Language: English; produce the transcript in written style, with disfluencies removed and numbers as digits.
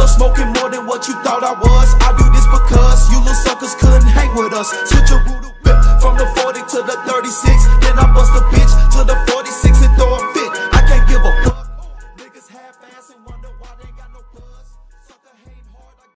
Smoking more than what you thought I was. I do this because you little suckers couldn't hang with us. Switch a rule to whip from the 40 to the 36.